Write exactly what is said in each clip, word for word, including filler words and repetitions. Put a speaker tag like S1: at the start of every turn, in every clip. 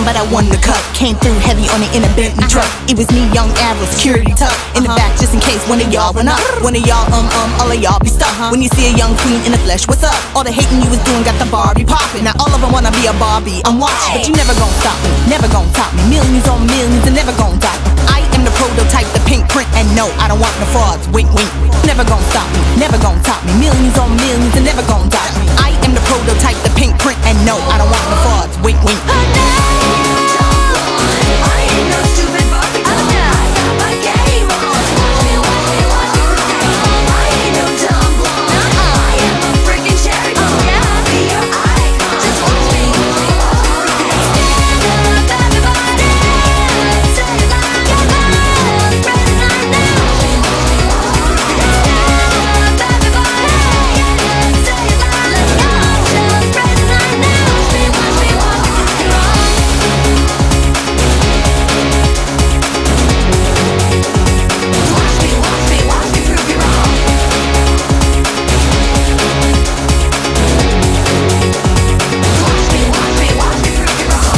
S1: but I won the cup. Came through heavy on it in a Bentley truck. It was me, young Arrow, security tuck in the back just in case one of y'all run up. One of y'all, um, um, all of y'all be stuck. When you see a young queen in the flesh, what's up? All the hating you was doing got the Barbie popping. Now all of them wanna be a Barbie, I'm watching. But you never gon' stop me, never gon' top me. Millions on millions and never gon' stop me. I am the prototype, the pink print, and no, I don't want the frauds, wink wink. Never gon' stop me, never gon' top me. Millions on millions and never gon' stop me. I am the prototype, the pink print, and no, I don't want the frauds, wink wink.
S2: I ain't no stupid Barbie doll. I got my game on. Watch me, watch me, watch me play. I ain't no dumb blonde. I am a freaking cherry bomb. I'll be your icon. Just watch me, watch me, watch me play. Stand up, everybody. Say it like it was. Spread it like now. Watch me, watch me, watch me play. Stand up, everybody. Say it like let's go. Just spread it like now. Watch me, watch me, watch me rock. Watch me, watch me, watch me prove you wrong. Watch me, watch me, watch me prove you wrong.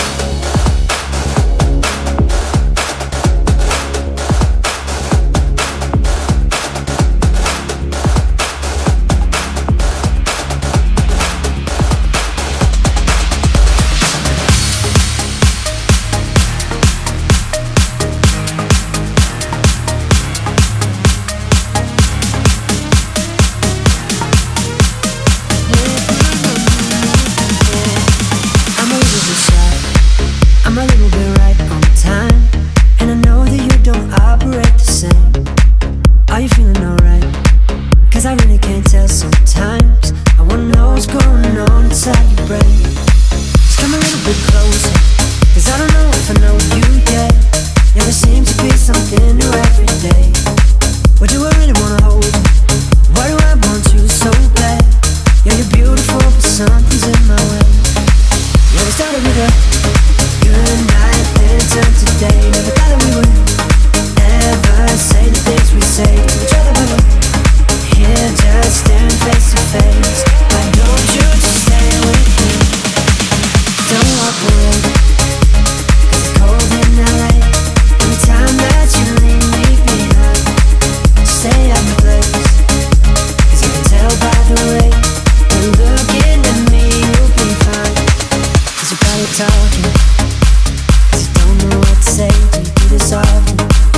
S3: I'm a little bit shy, I'm a little bit right on time, and I know that you don't operate the same. Are you feeling alright? Cause I really can't tell sometimes. I wanna know what's going on inside your brain. Just come a little bit closer, cause I don't know if I know you yet. Yeah, there seems to be something new every day. What do I really wanna hold you? Why do I want you so bad? Yeah, you're beautiful, but something's in my way. Yeah, we started with a good night, then it turned to day. Never thought that we would ever say the things we say to each other, but we're here just staring face to face. Why don't you just stay with me? Don't walk away, cause it's cold in L A. Anytime that you leave me behind, stay at my place, cause you can tell by the way you're looking at me, you'll be fine. Cause you're probably talking, cause you don't know what to say. Do you do this often?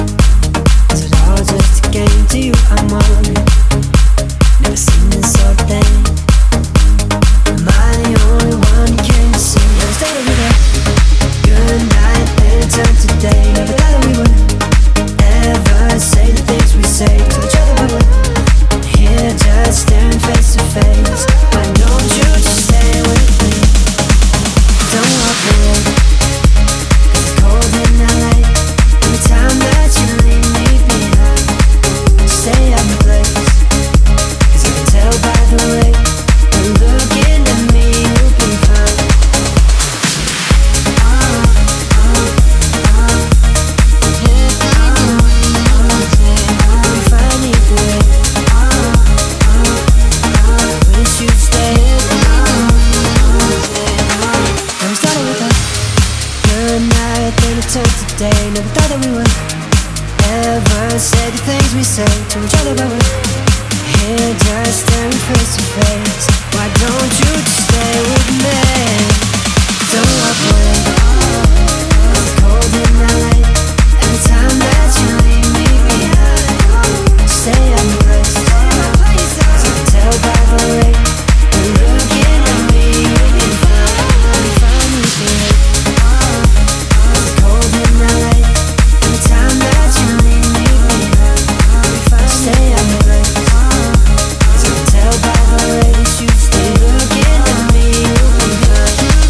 S3: Is it all just a game to you? I'm wondering. Never seen this sort of thing. Am I the only one you came to see? Never started with a good night, then it turned to day. Never thought that we would ever say the things we say to each other, but we're here just staring face to face. Why don't you just stay with me? Don't walk away, cause it's cold in L A. Anytime that you leave me behind, stay at my place, cause you can tell by the way you're looking at me, you'll be fine. Oh, oh, oh. Yeah, oh, oh, oh. You'll be fine either way. Oh, oh, oh. Wish you'd stay. Oh, oh, oh. Now we started with a good night, then it turned to day. Never thought that we would ever say the things we say to each other, but we're here just staring face to face. Why don't you just stay with me? Don't walk away, it's cold in L A. Every time that you leave me behind, stay at my place, so you can tell by the way you're looking at me, you'll be fine, you'll be fine with me. It's cold in L A. Every time that you leave me behind, stay at my place, so you can tell by the way that you stay looking at me, you'll be fine.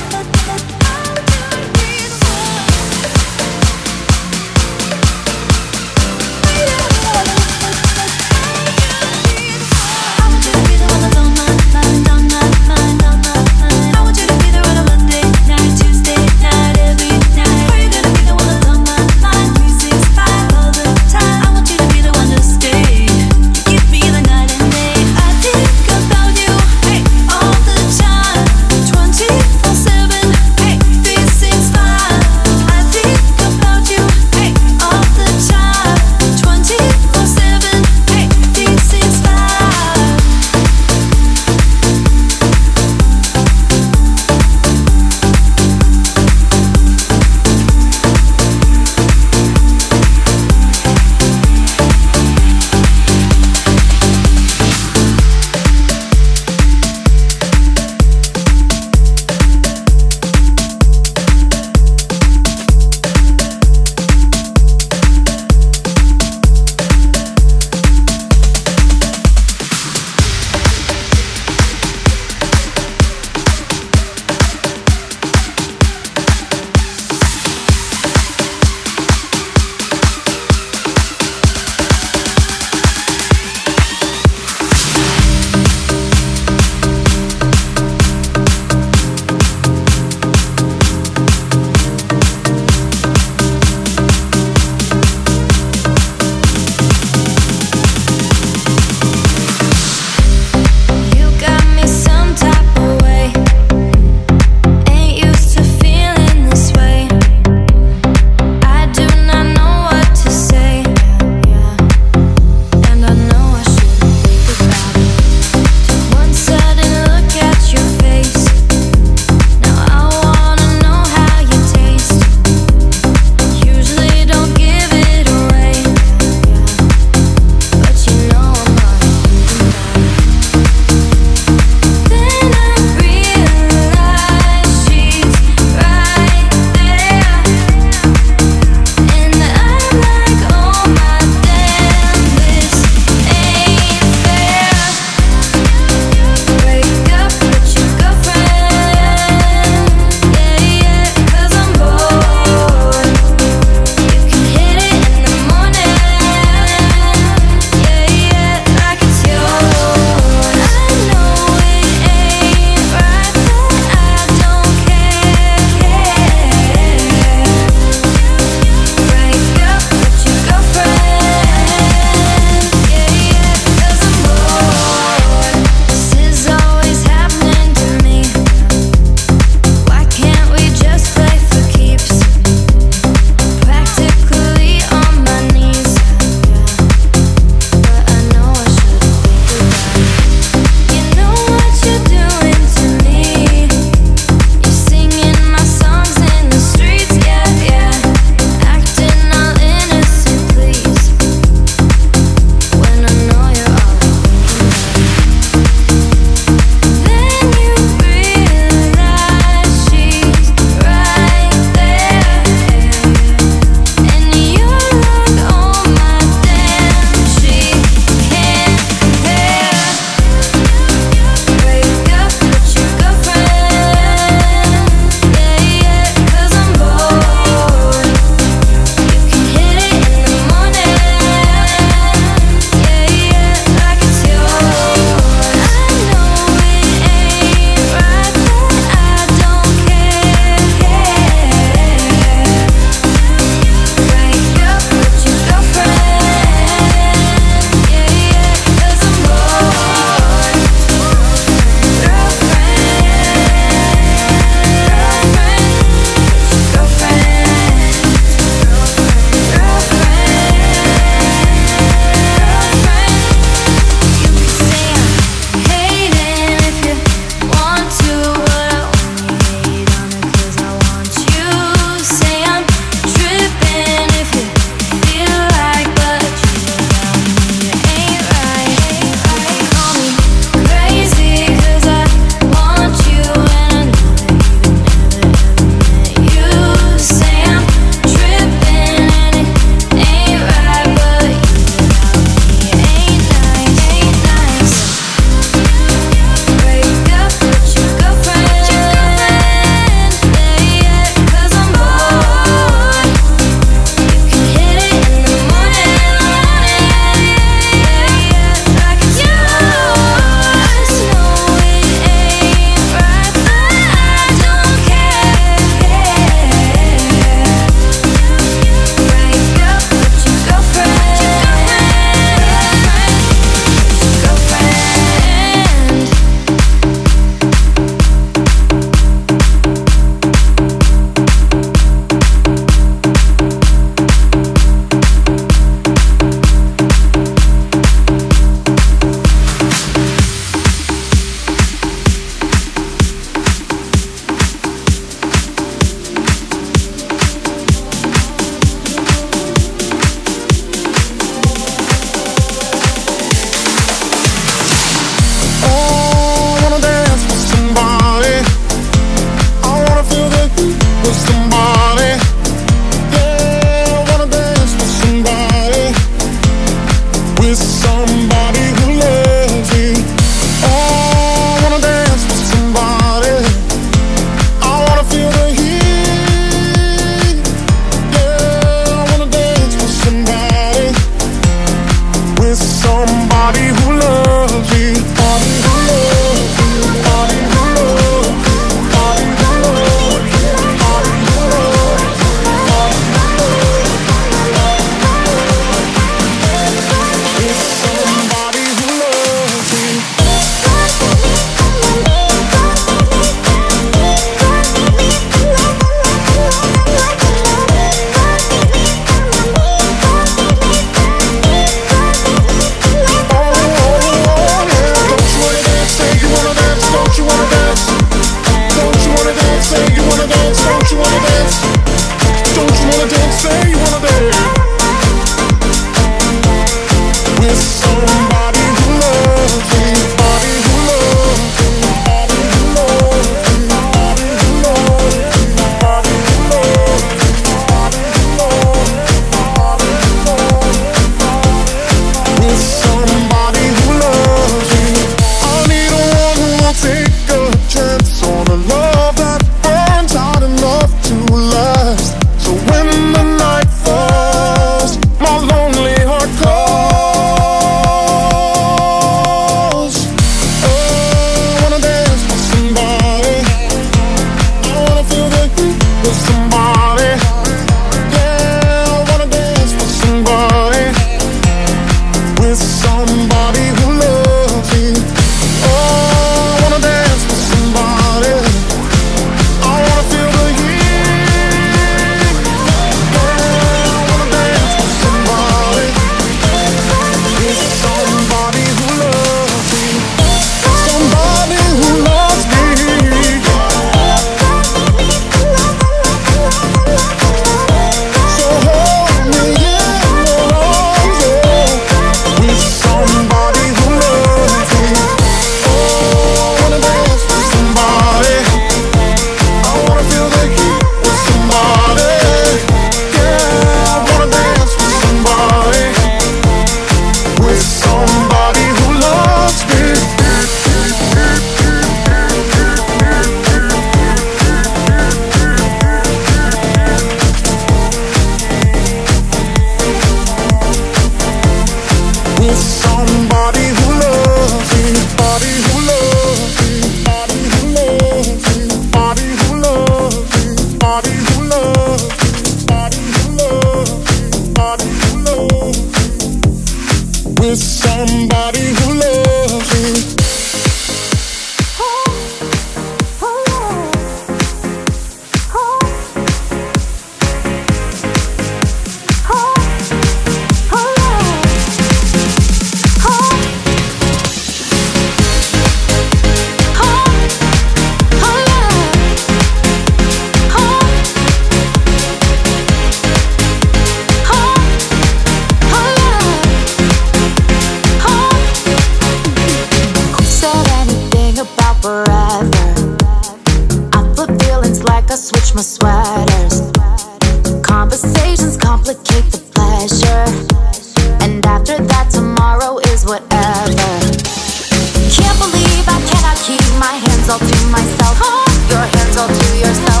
S2: hands all to myself. Your hands all to yourself.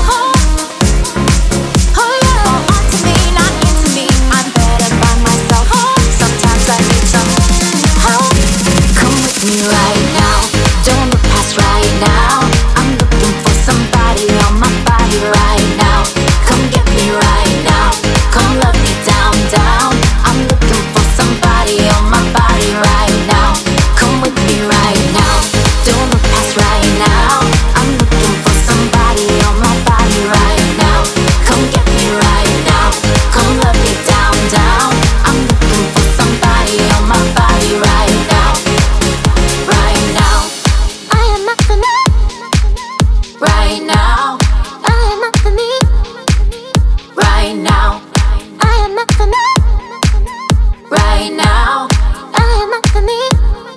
S2: Oh yeah. Fall onto me, not into me. I'm better by myself. Sometimes I need some help. Come with me right now. Don't look past right now. I'm looking for somebody on my body right now. Come get me right now. Come love me down, down. I'm looking for somebody on my body right now. Come with me right now. Don't look past right now. I'm looking for somebody on my body right now. Come get me right now. Come love me down, down. I'm looking for somebody on my body right now. Right now. I am not for me. Right now. I am not for me. Right now. I am not for me. Right now. I am not for me.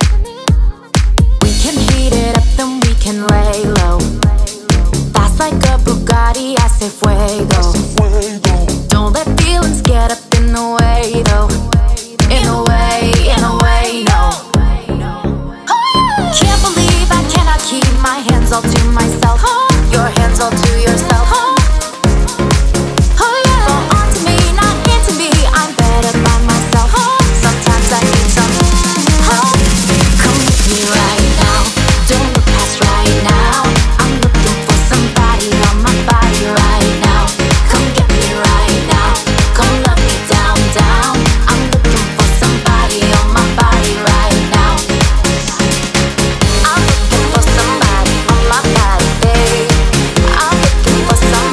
S2: We can heat it up, then we can lay low. Fast like a Bugatti, I say fuego. Don't let feelings get up in the way, though. In a way, in a way, no. Can't believe I cannot keep my hands all to myself. Your hands all to yourself. Oh yeah. Fall onto me, not into me. I'm better by myself. Sometimes I need some help. Come with me right now. Don't look past right now. I'm looking for somebody on my body right now. Come get me right now. Come love me down, down. I'm looking for somebody on my body right now. I'm looking for somebody on my body, babe. I'm looking for somebody.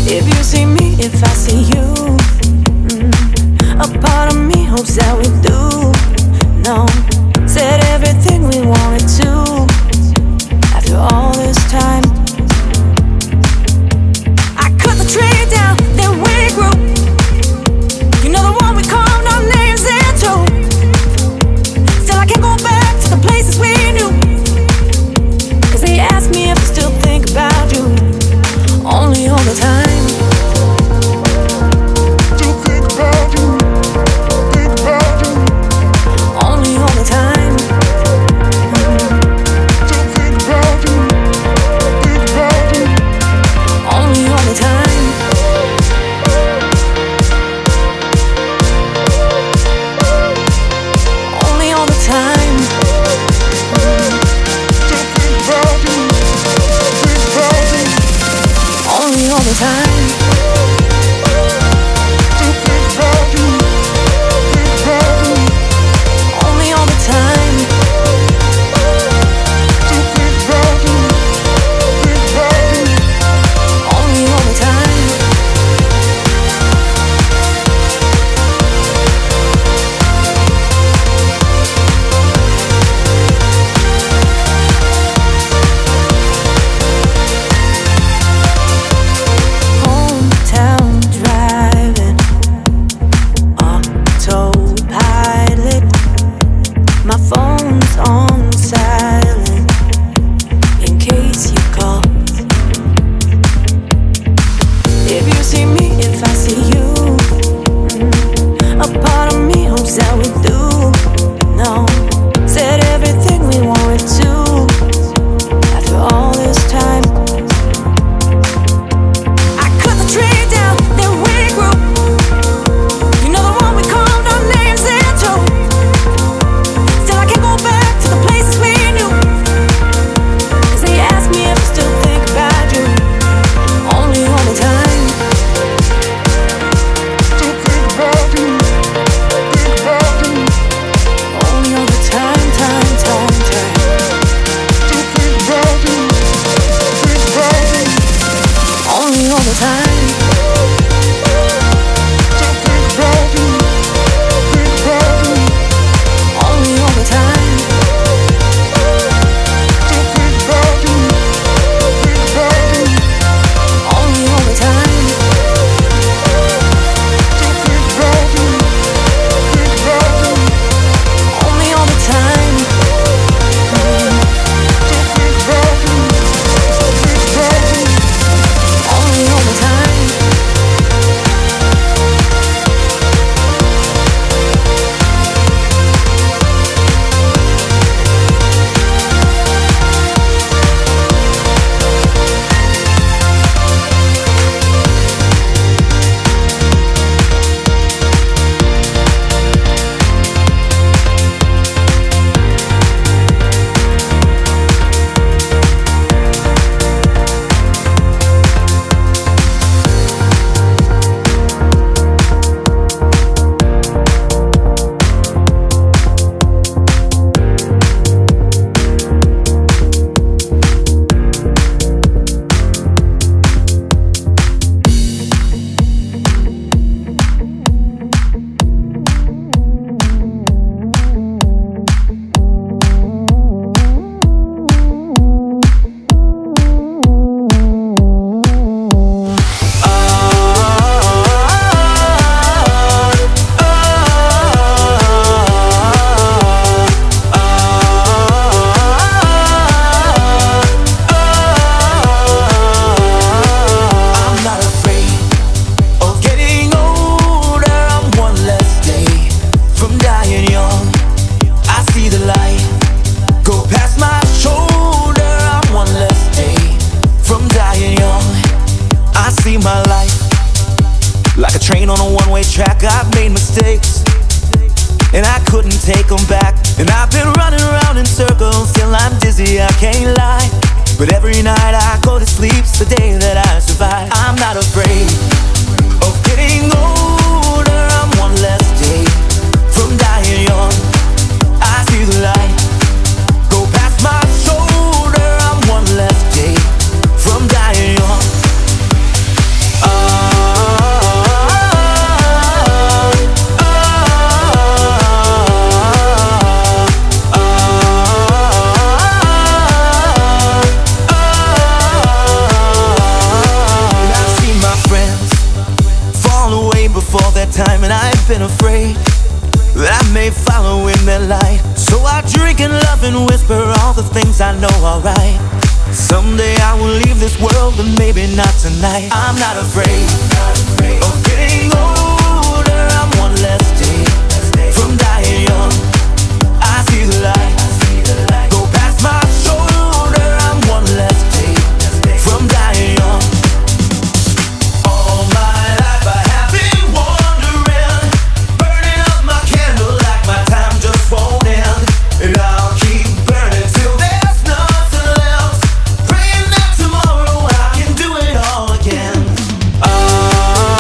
S3: If you see me, if I see you, mm, a part of me hopes that we do. No, said everything we wanted to. After all this time, I cut the tree down, then we grew. You know the one we called our names there too. Still I can't go back to the places we knew. Cause they ask me if I still think about you. Only all the time.
S4: Still think about you, think about you.
S3: Only all the time.
S4: Still think about you, think about you.
S3: Only all the time. Only all the time.
S4: Still think about you, think about you.
S3: Only all the time.
S4: Still think about you, think about you.
S3: Only all the time.
S4: Still think about you, think about you.
S3: Only all the time. Hometown driving, autopilot. My phone's on silent in case you call. If you see me, if I see you, mm, a part of me hopes that we do. No, said everything we wanted to. After all this time, I cut the tree down, then we grew. You know the one we called our names there too. Still I can't go back to the places we knew. Cause they ask me if I still think about you. Only all the time.
S4: Still think about you, think about you.
S3: Only all the time, time, time, time.
S4: Still think about you, think about you.
S3: Only all the time.
S4: Still think about you, think about you.
S3: Only all the time.
S4: Still think about you, think about you.
S3: Only all the time.
S4: Still think about you, think about you.
S3: Only all the time.
S4: Still think about you, think about you.
S3: Only all the time.
S5: I'm not afraid of getting older. I'm one less day from dying young. I see the light go past my shoulder. I'm one less day from dying young. I see my life like a train on a one-way track. I've made mistakes and I couldn't take them back. And I've been running around in circles till I'm dizzy, I can't lie. But every night I go to sleep's the day that I survive. I'm not afraid of getting older. I'm one less day from dying young. I see the light go past my shoulder. I'm one less day from dying young. Uh, time, and I've been afraid that I may follow in their light. So I drink and love and whisper all the things I know are right. Someday I will leave this world, but maybe not tonight. I'm not afraid of getting older. I'm one less day from dying young. I see the light go past my shoulder. I'm one less day from dying young. All my life I have been wandering, burning up my candle like my time just won't end. And I'll keep burning till there's nothing left, praying that tomorrow I can do it all again. Ah.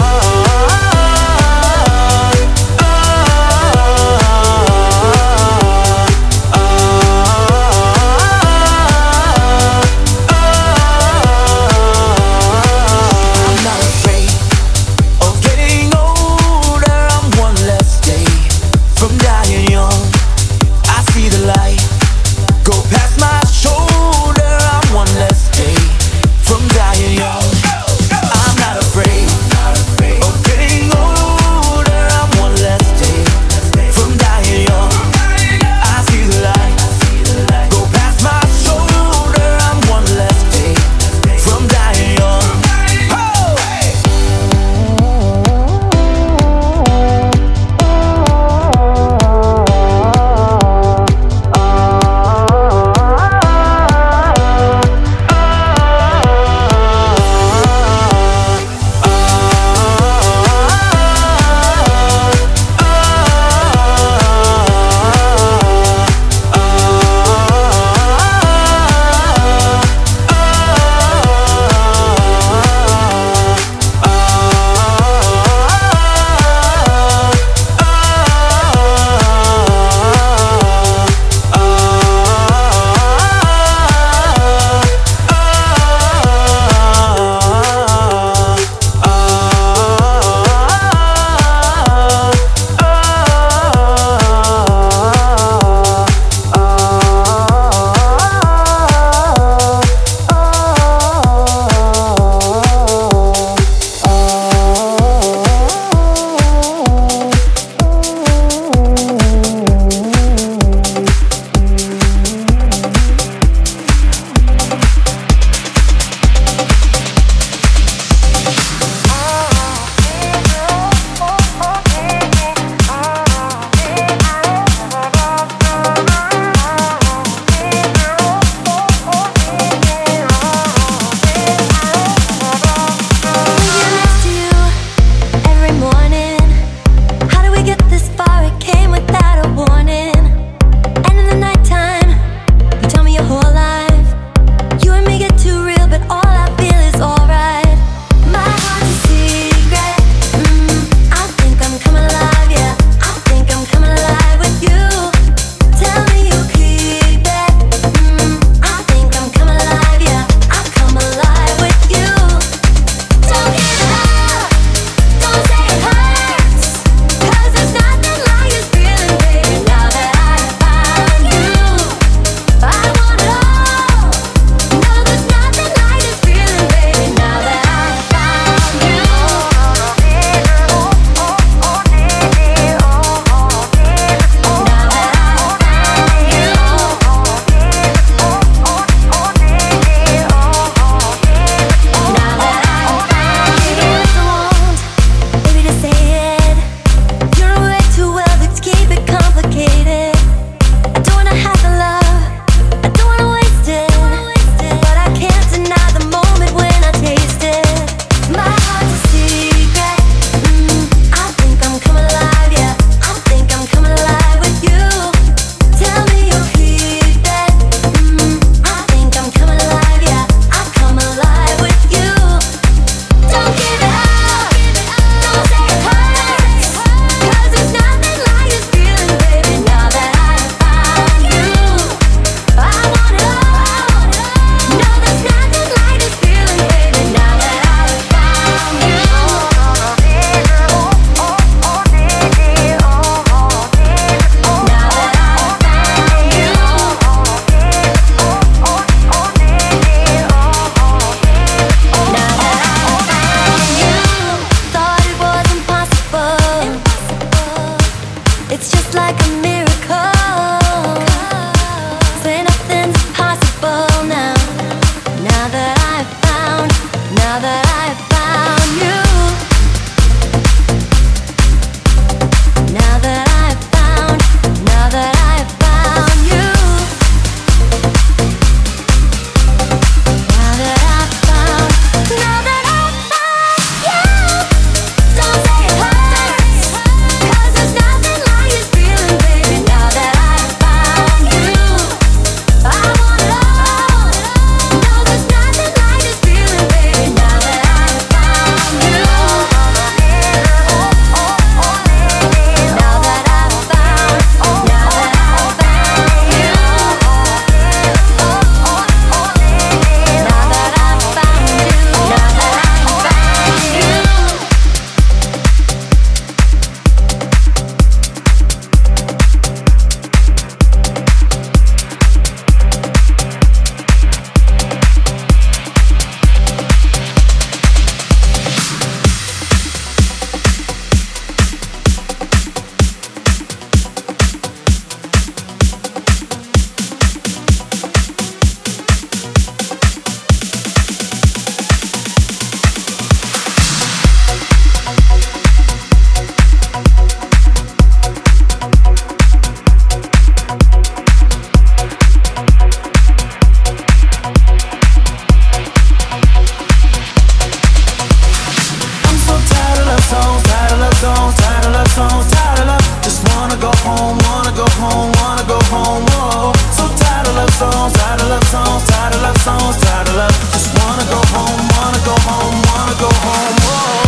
S5: love songs, tired of love songs, tired of love songs, tired of love. Just wanna go home, wanna go home, wanna go home. Whoa. So tired of love songs, tired of love songs, tired of love songs, tired of love. Just wanna go home, wanna go home, wanna go home. Whoa.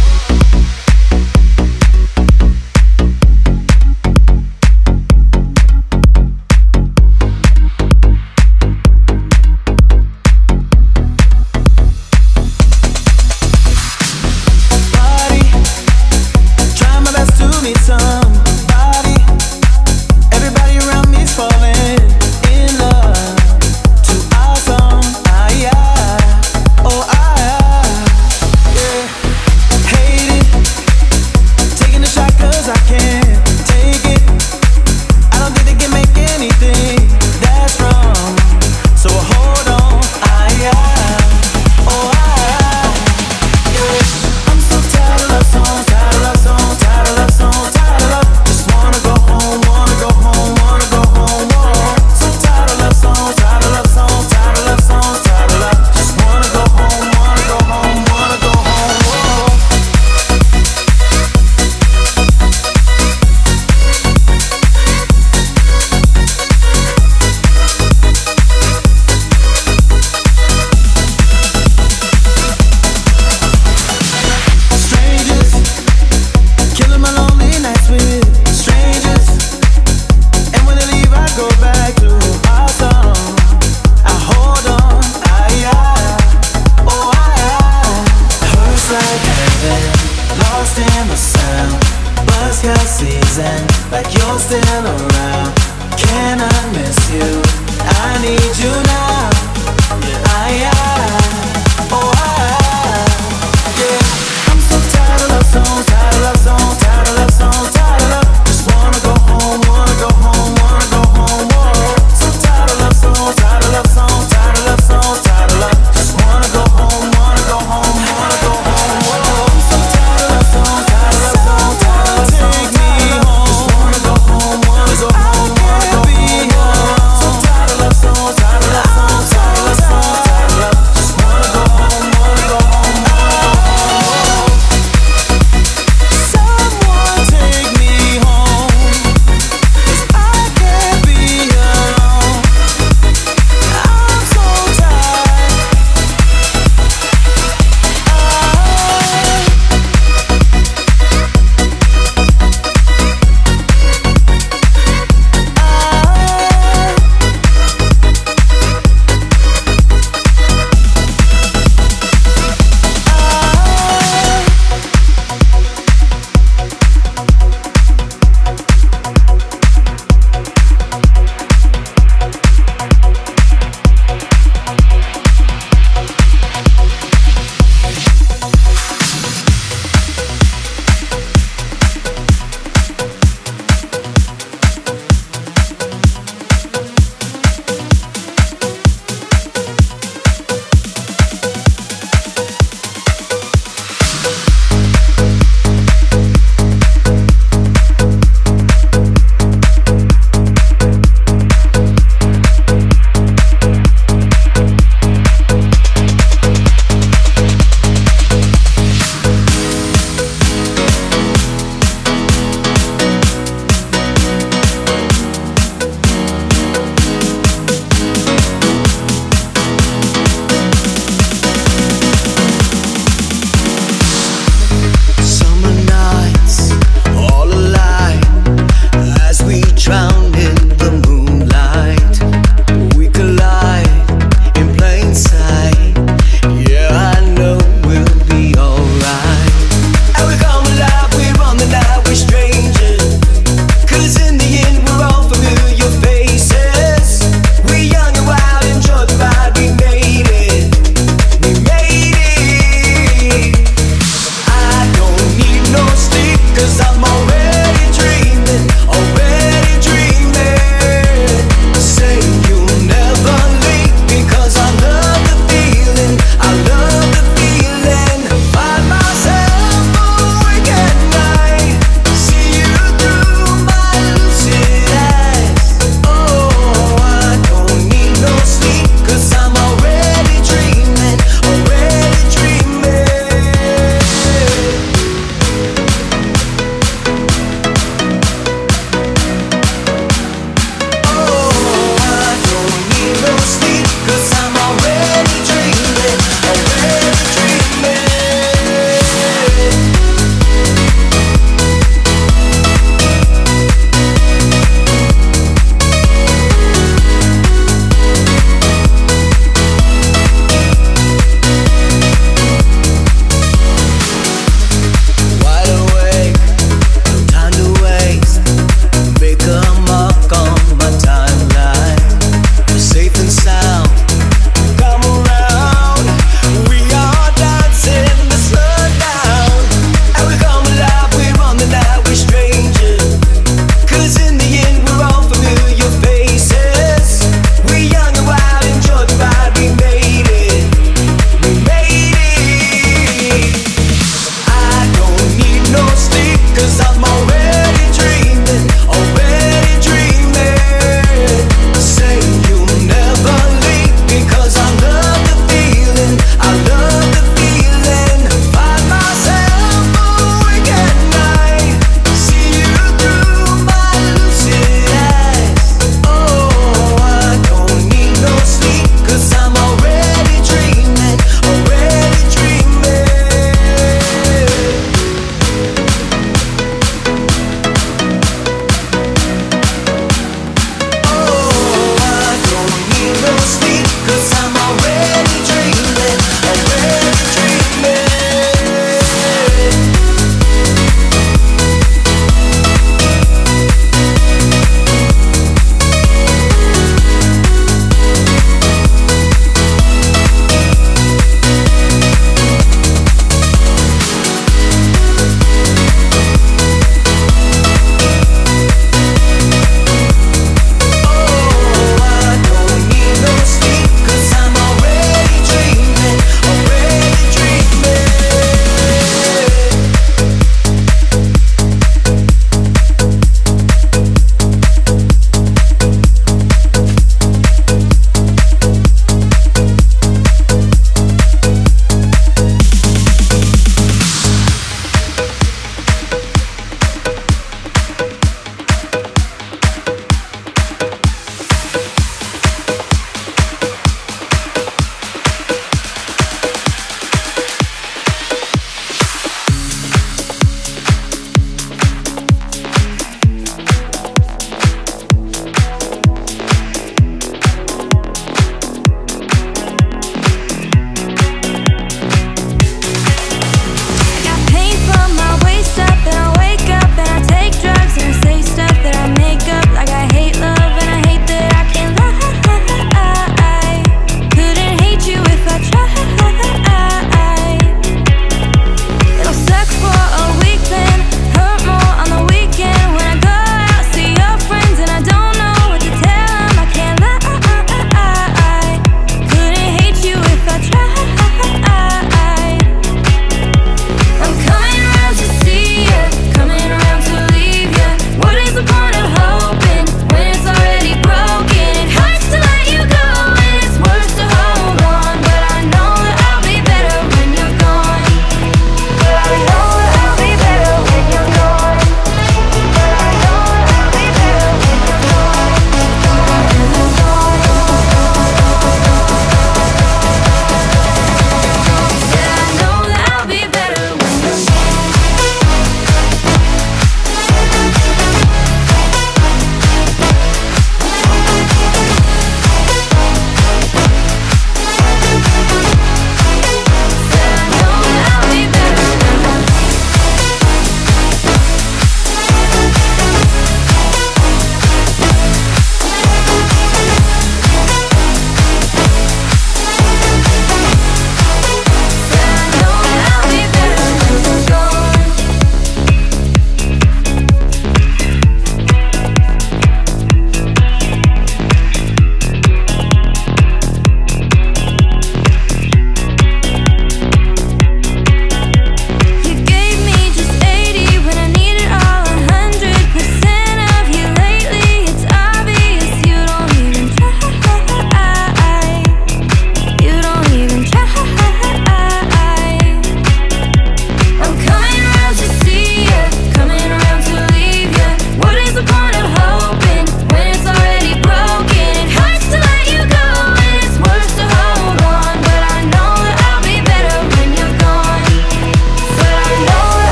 S5: Season, like you're still around. Can I miss you? I need you now. I, I